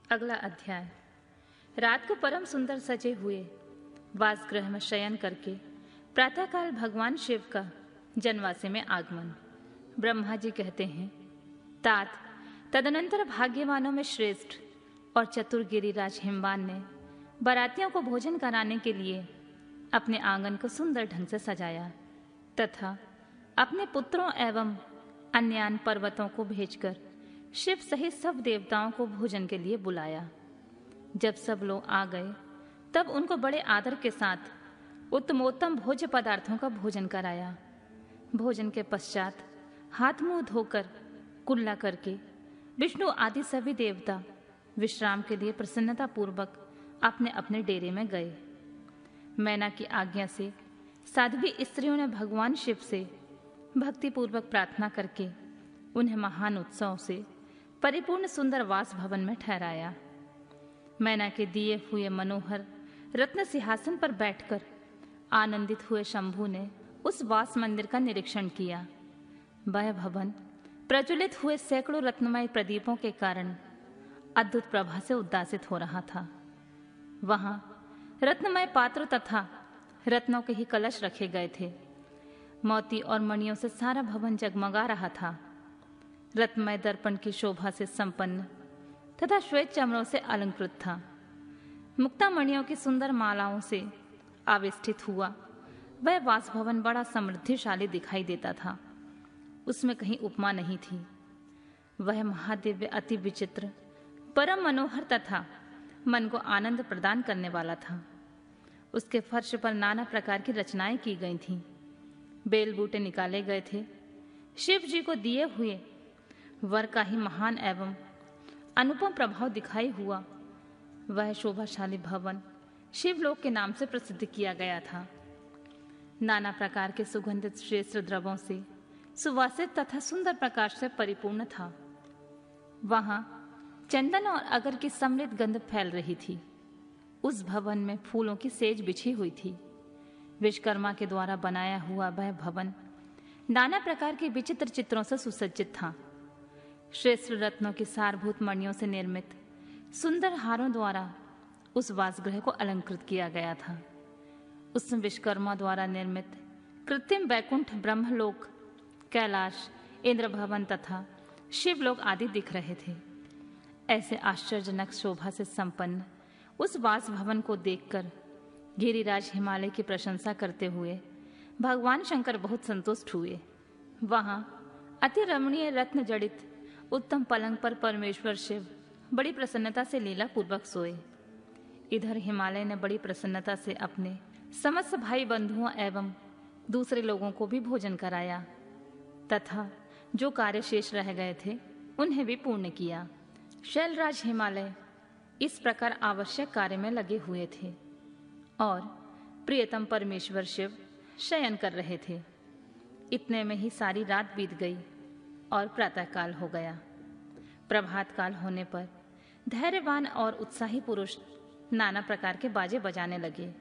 अगला अध्याय। रात को परम सुंदर सजे हुए वासगृह में शयन करके प्रातःकाल भगवान शिव का जनवासे में आगमन। ब्रह्मा जी कहते हैं, तात तदनंतर भाग्यवानों में श्रेष्ठ और चतुर गिरिराज हिमवान ने बारातियों को भोजन कराने के लिए अपने आंगन को सुंदर ढंग से सजाया तथा अपने पुत्रों एवं अन्यान पर्वतों को भेजकर शिव सहित सब देवताओं को भोजन के लिए बुलाया। जब सब लोग आ गए तब उनको बड़े आदर के साथ उत्तमोत्तम भोज्य पदार्थों का भोजन कराया। भोजन के पश्चात हाथ मुंह धोकर कुल्ला करके विष्णु आदि सभी देवता विश्राम के लिए प्रसन्नता पूर्वक अपने अपने डेरे में गए। मैना की आज्ञा से साध्वी स्त्रियों ने भगवान शिव से भक्तिपूर्वक प्रार्थना करके उन्हें महान उत्सव से परिपूर्ण सुंदर वास भवन में ठहराया। मैना के दिए हुए मनोहर रत्न सिंहासन पर बैठकर आनंदित हुए शंभु ने उस वास मंदिर का निरीक्षण किया। वह भवन प्रज्वलित हुए सैकड़ों रत्नमय प्रदीपों के कारण अद्भुत प्रभा से उद्दासित हो रहा था। वहां रत्नमय पात्र तथा रत्नों के ही कलश रखे गए थे। मोती और मणियों से सारा भवन जगमगा रहा था। रत्नमय दर्पण की शोभा से संपन्न तथा श्वेत चमड़ों से अलंकृत था। मुक्ता मणियों की सुंदर मालाओं से आविष्ठित हुआ वह वासभवन बड़ा समृद्धिशाली दिखाई देता था। उसमें कहीं उपमा नहीं थी। वह महादिव्य अति विचित्र परम मनोहर तथा मन को आनंद प्रदान करने वाला था। उसके फर्श पर नाना प्रकार की रचनाएं की गई थीं। बेल बूटे निकाले गए थे। शिव जी को दिए हुए वर का ही महान एवं अनुपम प्रभाव दिखाई हुआ वह शोभाशाली भवन शिवलोक के नाम से प्रसिद्ध किया गया था। नाना प्रकार के सुगंधित श्रेष्ठ द्रव्यों से सुवासित तथा सुंदर प्रकाश से परिपूर्ण था। वहां चंदन और अगर की समृद्ध गंध फैल रही थी। उस भवन में फूलों की सेज बिछी हुई थी। विश्वकर्मा के द्वारा बनाया हुआ वह भवन नाना प्रकार के विचित्र चित्रों से सुसज्जित था। श्रेष्ठ रत्नों की सारभूत मणियों से निर्मित सुंदर हारों द्वारा उस वासगृह को अलंकृत किया गया था। उसमें विश्वकर्मा द्वारा निर्मित कृत्रिम वैकुंठ, ब्रह्मलोक, कैलाश, इंद्र भवन तथा शिवलोक आदि दिख रहे थे। ऐसे आश्चर्यजनक शोभा से संपन्न उस वास भवन को देखकर गिरिराज हिमालय की प्रशंसा करते हुए भगवान शंकर बहुत संतुष्ट हुए। वहां अति रमणीय रत्न जड़ित उत्तम पलंग पर परमेश्वर शिव बड़ी प्रसन्नता से लीला पूर्वक सोए। इधर हिमालय ने बड़ी प्रसन्नता से अपने समस्त भाई बंधुओं एवं दूसरे लोगों को भी भोजन कराया तथा जो कार्य शेष रह गए थे उन्हें भी पूर्ण किया। शैलराज हिमालय इस प्रकार आवश्यक कार्य में लगे हुए थे और प्रियतम परमेश्वर शिव शयन कर रहे थे। इतने में ही सारी रात बीत गई और प्रातःकाल हो गया। प्रभात काल होने पर धैर्यवान और उत्साही पुरुष नाना प्रकार के बाजे बजाने लगे।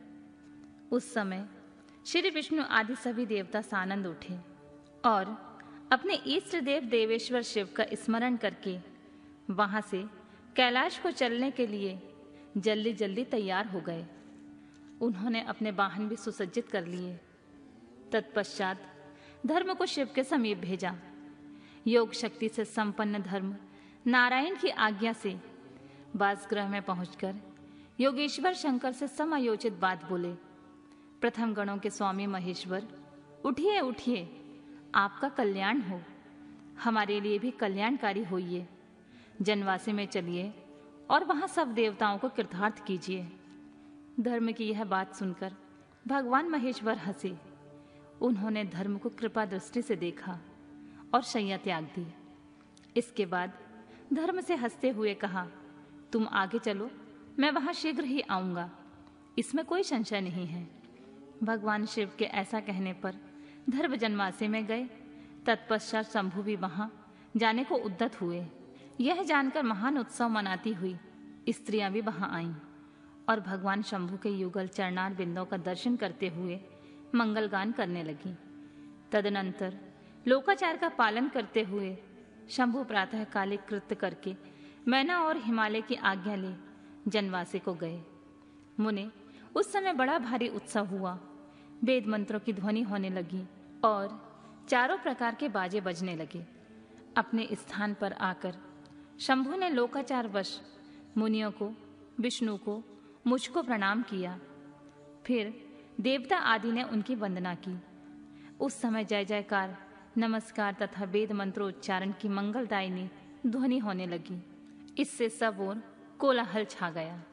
उस समय श्री विष्णु आदि सभी देवता सानंद उठे और अपने इष्ट देव देवेश्वर शिव का स्मरण करके वहां से कैलाश को चलने के लिए जल्दी जल्दी तैयार हो गए। उन्होंने अपने वाहन भी सुसज्जित कर लिए। तत्पश्चात धर्म को शिव के समीप भेजा। योग शक्ति से संपन्न धर्म नारायण की आज्ञा से वासगृह में पहुंचकर योगेश्वर शंकर से समायोचित बात बोले। प्रथम गणों के स्वामी महेश्वर, उठिए उठिए, आपका कल्याण हो, हमारे लिए भी कल्याणकारी होइए। जनवासी में चलिए और वहां सब देवताओं को कृतार्थ कीजिए। धर्म की यह बात सुनकर भगवान महेश्वर हंसे। उन्होंने धर्म को कृपा दृष्टि से देखा और शैया त्याग दी। इसके बाद धर्म से हंसते हुए कहा, तुम आगे चलो, मैं वहां शीघ्र ही आऊंगा, इसमें कोई संशय नहीं है। भगवान शिव के ऐसा कहने पर धर्म जनवासी में गए। तत्पश्चात शंभु भी वहां जाने को उद्यत हुए। यह जानकर महान उत्सव मनाती हुई स्त्रियां भी वहां आईं और भगवान शंभु के युगल चरणार बिंदों का दर्शन करते हुए मंगल गान करने लगी। तदनंतर लोकाचार का पालन करते हुए शंभु प्रातः कालिक कृत्य करके मैना और हिमालय की आज्ञा ले जनवासे को गए। मुने, उस समय बड़ा भारी उत्सव हुआ। वेद मंत्रों की ध्वनि होने लगी और चारों प्रकार के बाजे बजने लगे। अपने स्थान पर आकर शंभु ने लोकाचार वश मुनियों को, विष्णु को, मुझको प्रणाम किया। फिर देवता आदि ने उनकी वंदना की। उस समय जय जयकार, नमस्कार तथा वेद मंत्रोच्चारण की मंगलदायिनी ध्वनि होने लगी। इससे सब ओर कोलाहल छा गया।